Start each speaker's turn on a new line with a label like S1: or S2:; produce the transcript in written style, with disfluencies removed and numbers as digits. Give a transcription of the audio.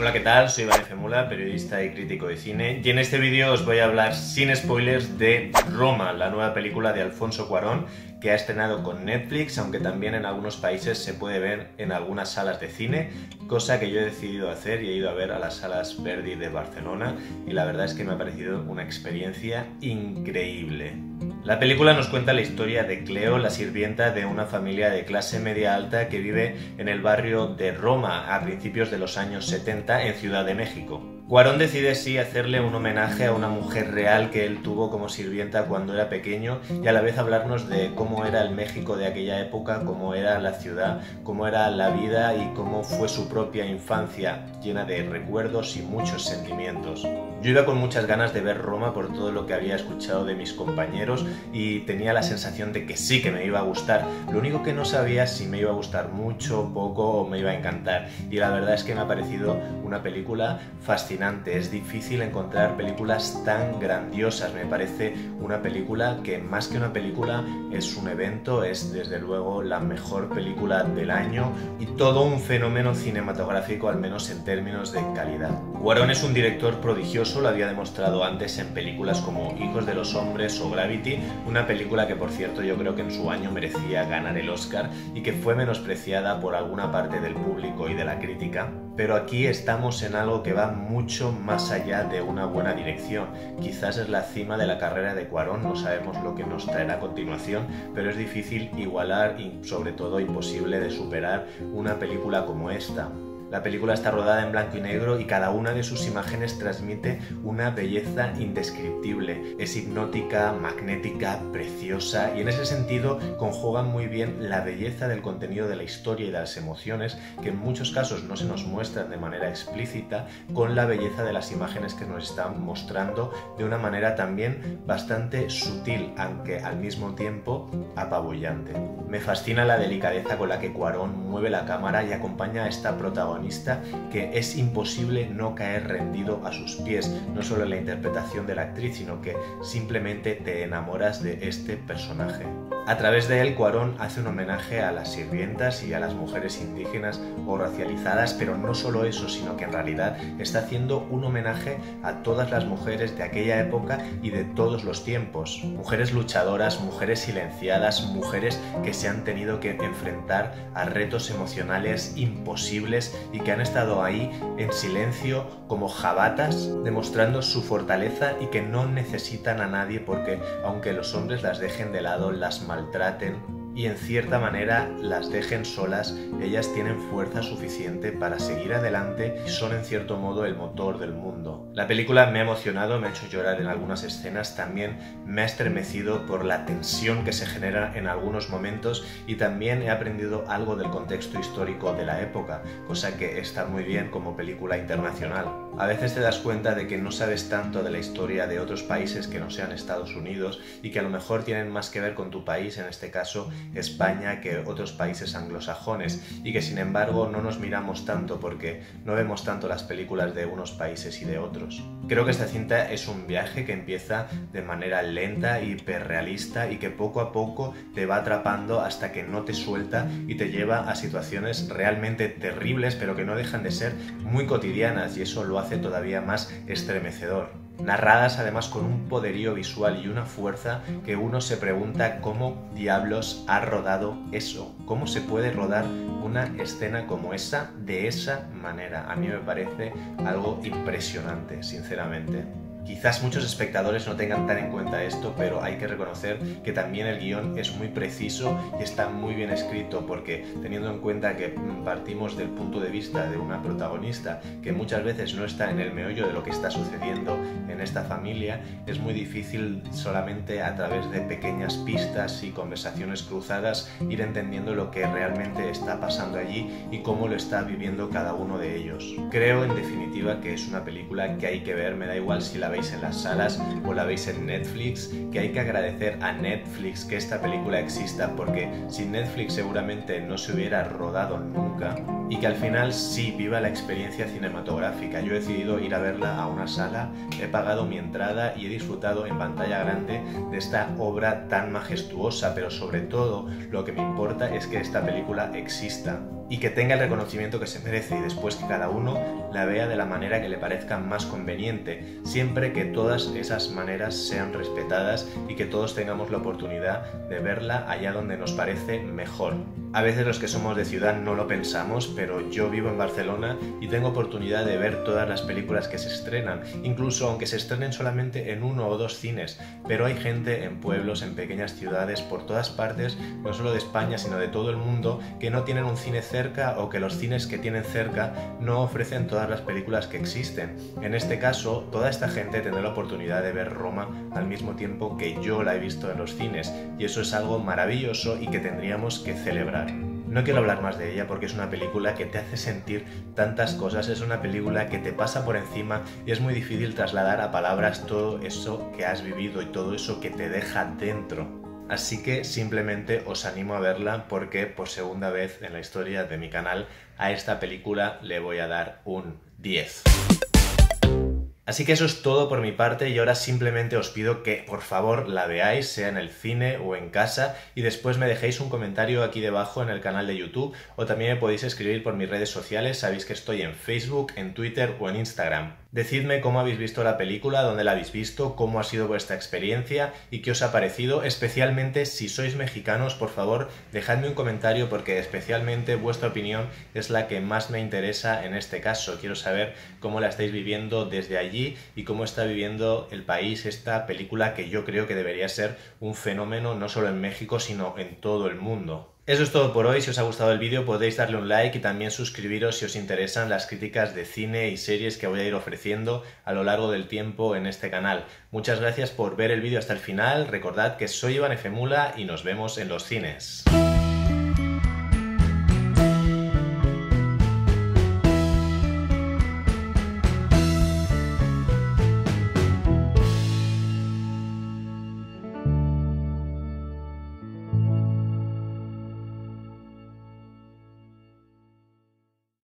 S1: Hola, ¿qué tal? Soy Vale Femula, periodista y crítico de cine, y en este vídeo os voy a hablar sin spoilers de Roma, la nueva película de Alfonso Cuarón que ha estrenado con Netflix, aunque también en algunos países se puede ver en algunas salas de cine, cosa que yo he decidido hacer y he ido a ver a las salas Verdi de Barcelona, y la verdad es que me ha parecido una experiencia increíble. La película nos cuenta la historia de Cleo, la sirvienta de una familia de clase media alta que vive en el barrio de Roma a principios de los años 70 en Ciudad de México. Cuarón decide sí hacerle un homenaje a una mujer real que él tuvo como sirvienta cuando era pequeño y a la vez hablarnos de cómo era el México de aquella época, cómo era la ciudad, cómo era la vida y cómo fue su propia infancia llena de recuerdos y muchos sentimientos. Yo iba con muchas ganas de ver Roma por todo lo que había escuchado de mis compañeros y tenía la sensación de que sí que me iba a gustar. Lo único que no sabía si me iba a gustar mucho, poco o me iba a encantar. Y la verdad es que me ha parecido una película fascinante. Es difícil encontrar películas tan grandiosas. Me parece una película que más que una película es un evento, es desde luego la mejor película del año y todo un fenómeno cinematográfico, al menos en términos de calidad. Cuarón es un director prodigioso, lo había demostrado antes en películas como Hijos de los Hombres o Gravity, una película que por cierto yo creo que en su año merecía ganar el Oscar y que fue menospreciada por alguna parte del público y de la crítica. Pero aquí estamos en algo que va mucho más allá de una buena dirección. Quizás es la cima de la carrera de Cuarón, no sabemos lo que nos traerá a continuación, pero es difícil igualar y sobre todo imposible de superar una película como esta. La película está rodada en blanco y negro y cada una de sus imágenes transmite una belleza indescriptible. Es hipnótica, magnética, preciosa y en ese sentido conjugan muy bien la belleza del contenido de la historia y de las emociones, que en muchos casos no se nos muestran de manera explícita, con la belleza de las imágenes que nos están mostrando de una manera también bastante sutil, aunque al mismo tiempo apabullante. Me fascina la delicadeza con la que Cuarón mueve la cámara y acompaña a esta protagonista que es imposible no caer rendido a sus pies, no solo en la interpretación de la actriz, sino que simplemente te enamoras de este personaje. A través de él, Cuarón hace un homenaje a las sirvientas y a las mujeres indígenas o racializadas, pero no solo eso, sino que en realidad está haciendo un homenaje a todas las mujeres de aquella época y de todos los tiempos. Mujeres luchadoras, mujeres silenciadas, mujeres que se han tenido que enfrentar a retos emocionales imposibles y que han estado ahí en silencio como jabatas, demostrando su fortaleza y que no necesitan a nadie porque aunque los hombres las dejen de lado, las maltraten y en cierta manera las dejen solas, ellas tienen fuerza suficiente para seguir adelante y son en cierto modo el motor del mundo. La película me ha emocionado, me ha hecho llorar en algunas escenas, también me ha estremecido por la tensión que se genera en algunos momentos y también he aprendido algo del contexto histórico de la época, cosa que está muy bien como película internacional. A veces te das cuenta de que no sabes tanto de la historia de otros países que no sean Estados Unidos y que a lo mejor tienen más que ver con tu país, en este caso España, que otros países anglosajones, y que sin embargo no nos miramos tanto porque no vemos tanto las películas de unos países y de otros. Creo que esta cinta es un viaje que empieza de manera lenta y hiperrealista y que poco a poco te va atrapando hasta que no te suelta y te lleva a situaciones realmente terribles, pero que no dejan de ser muy cotidianas, y eso lo hace todavía más estremecedor. Narradas además con un poderío visual y una fuerza que uno se pregunta cómo diablos ha rodado eso, cómo se puede rodar una escena como esa de esa manera. A mí me parece algo impresionante, sinceramente. Quizás muchos espectadores no tengan tan en cuenta esto, pero hay que reconocer que también el guión es muy preciso y está muy bien escrito, porque teniendo en cuenta que partimos del punto de vista de una protagonista que muchas veces no está en el meollo de lo que está sucediendo en esta familia, es muy difícil solamente a través de pequeñas pistas y conversaciones cruzadas ir entendiendo lo que realmente está pasando allí y cómo lo está viviendo cada uno de ellos. Creo en definitiva que es una película que hay que ver, me da igual si la veis en las salas o la veis en Netflix, que hay que agradecer a Netflix que esta película exista, porque sin Netflix seguramente no se hubiera rodado nunca, y que al final sí viva la experiencia cinematográfica. Yo he decidido ir a verla a una sala, he pagado mi entrada y he disfrutado en pantalla grande de esta obra tan majestuosa, pero sobre todo lo que me importa es que esta película exista y que tenga el reconocimiento que se merece, y después que cada uno la vea de la manera que le parezca más conveniente, siempre que todas esas maneras sean respetadas y que todos tengamos la oportunidad de verla allá donde nos parece mejor. A veces los que somos de ciudad no lo pensamos, pero yo vivo en Barcelona y tengo oportunidad de ver todas las películas que se estrenan, incluso aunque se estrenen solamente en 1 o 2 cines, pero hay gente en pueblos, en pequeñas ciudades, por todas partes, no solo de España sino de todo el mundo, que no tienen un cine cerca o que los cines que tienen cerca no ofrecen todas las películas que existen. En este caso, toda esta gente tendrá la oportunidad de ver Roma al mismo tiempo que yo la he visto en los cines, y eso es algo maravilloso y que tendríamos que celebrar. No quiero hablar más de ella porque es una película que te hace sentir tantas cosas, es una película que te pasa por encima y es muy difícil trasladar a palabras todo eso que has vivido y todo eso que te deja dentro. Así que simplemente os animo a verla porque por segunda vez en la historia de mi canal a esta película le voy a dar un 10. Así que eso es todo por mi parte y ahora simplemente os pido que por favor la veáis, sea en el cine o en casa, y después me dejéis un comentario aquí debajo en el canal de YouTube, o también me podéis escribir por mis redes sociales. Sabéis que estoy en Facebook, en Twitter o en Instagram. Decidme cómo habéis visto la película, dónde la habéis visto, cómo ha sido vuestra experiencia y qué os ha parecido. Especialmente si sois mexicanos, por favor, dejadme un comentario porque especialmente vuestra opinión es la que más me interesa en este caso. Quiero saber cómo la estáis viviendo desde allí y cómo está viviendo el país esta película, que yo creo que debería ser un fenómeno no solo en México sino en todo el mundo. Eso es todo por hoy. Si os ha gustado el vídeo podéis darle un like y también suscribiros si os interesan las críticas de cine y series que voy a ir ofreciendo a lo largo del tiempo en este canal. Muchas gracias por ver el vídeo hasta el final. Recordad que soy Iván F. Mula y nos vemos en los cines.